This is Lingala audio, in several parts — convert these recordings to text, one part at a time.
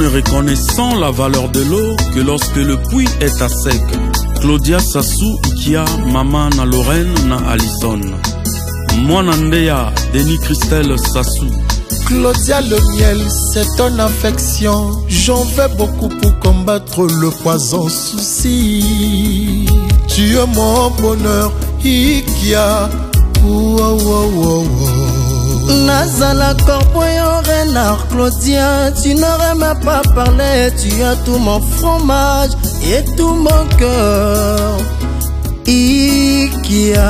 ne reconnaissant la valeur de l'eau que lorsque le puits est à sec. Claudia Sassou Ikia, maman na Lorraine na Alison. Mwana Ndeya, Denis Christelle Sassou. Claudia le miel, c'est ton affection. J'en veux beaucoup pour combattre le poison souci. Tu es mon bonheur, Ikia. Nazala corpoyo renard Claudia, tu n'aurais même pas parlé. Tu as tout mon fromage et tout mon cœur, Ikia.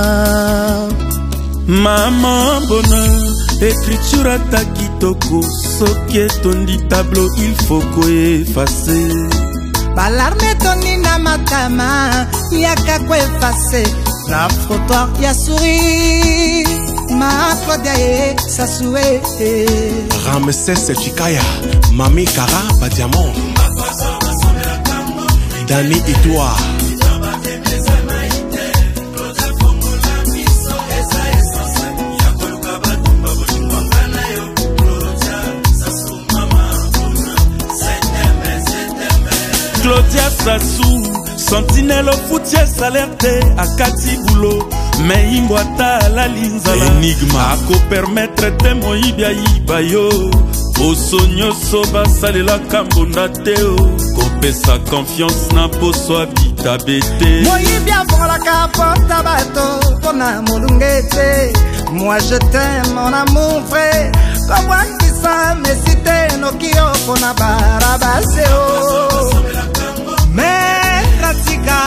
Maman bonheur, écriture à ta kitoko. Soké tondi tableau, il faut effacer. Balarme toni na matama, yaka effacer. La photo ya souris, ma Claudia ye Sassoué. Ramsès Chikaya, Mami Kara Badiamon, Dani Itoa. Claudia Sassou, sentinelle foutiès alerté à Kati Boulot. Mais Ingwata la linzala Enigma ako permettre te moibia ibayo. Osonyo soba salela kambonda teo. Kopesa confiance na poso habita bete. Moibia vola kapota bato pona molungete. Moi je t'aime mon amour vrai. Kabwa kisa mesite no kio pona barabaseo. Mais pratika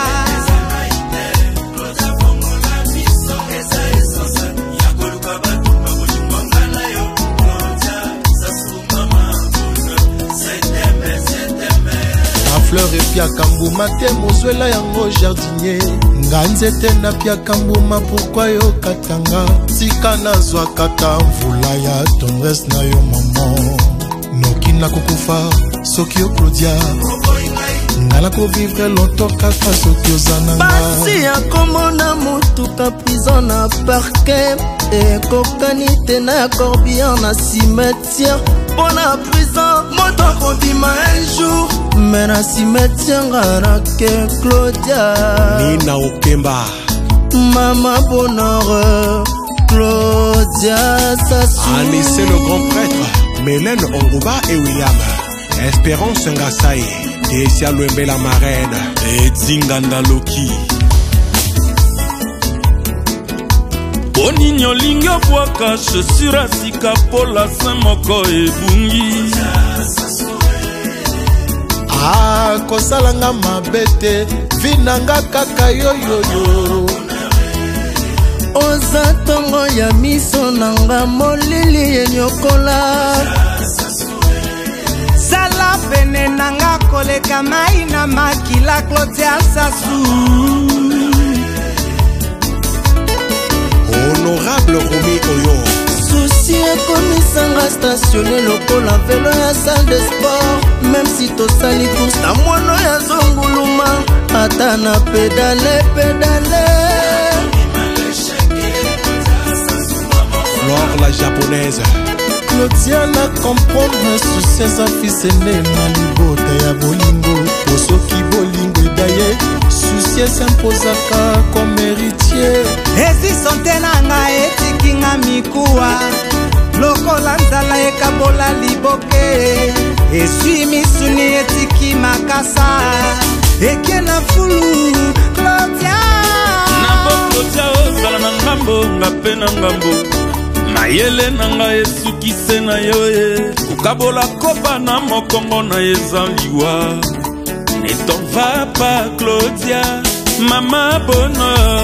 fleur et pia kambouma te mozwela yango jardinier. Nganzete na pia kambouma pourquoi yo katanga. Tika nazwa kata mvula ya tendresse na yo maman. Noki na kukufa soki yo Claudia. Ngala ko vivre longtemps kaka soki ozananga. Basi akomona mutuka prison na parquet. E kokani te na corbillard na cimetière. Pona prison moto kondima un jour. Mais na cimetière ngarake Claudia. Nina Okemba, Maman bonheur Claudia Sassou. Anissé le grand prêtre, Mélène Onguba et William. Espérance Ngasai, Tessia Luembe la marraine. Et Zinganda Loki. Boninyo lingyo bwaka, chaussure asika pola semoko ebungi. Ah, kosalanga mabete, vinanga kaka yoyoyo. Oza tongo ya miso nanga molili yenyokola. Sala pene nanga koleka mai na makila Claudia Sassou. Honorable Romi Oyo. Souci ekomisanga stationné lokola velo ya salle de sport. Même si tosali course na mwana ya zonguluma. Ata na pédale. Flore la japonaise. Claudia na comprendre soucieux à fils aîné na libota ya bolingo. Osoki bolingo edaye, soucieux s'imposaka comme héritier. Ezi sonte nanga etikinga mikuwa. Lokola nzala ekabola liboke. Esui misuni etiki makasa. Eke na fulu Claudia. Nabo Claudia ozala na ngambo ngape na ngambo. Mayele nanga esukise na yo ye. Kukabola koba na mokongo na ezaliwa. Ne t'en va pas Claudia, maman bonheur.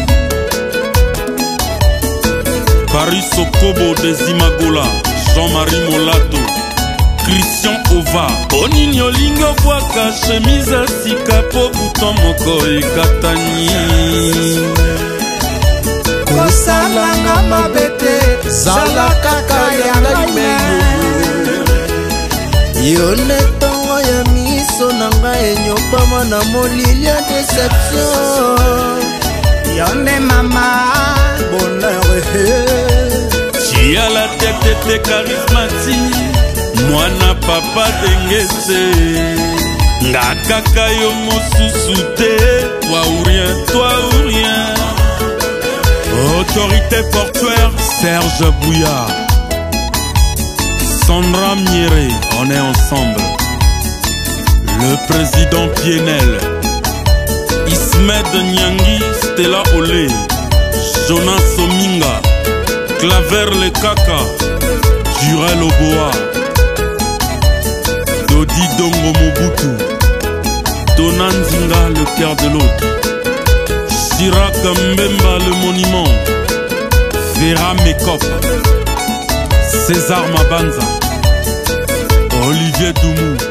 Paris Sokobo des Imagola, Jean-Marie Molato, Christian Ova. Boninyo lingo bwaka, chemise sika po bouton moko ekatani. Kosalanga mabete, Zala kaka ya ngai. Yone tongo ya miso nanga enyopama na molili ya déception. Yone mama bonheur. Tu as la tête charismatique, mwana papa dengese nga kaka yo mosusu te, toi ou rien. Autorité portuaire Serge Bouillard, Sandra Mieré, on est ensemble. Le président Pienel, Ismed Nyangi, Stella Olé, Jonas Ominga, Claver Le Kaka, Jurel Oboa, Dodi Dongo Mobutu, Tonanzinga le cœur de l'autre, Chirac Mbemba le monument, Vera Mekop, César Mabanza, Olivier Doumou,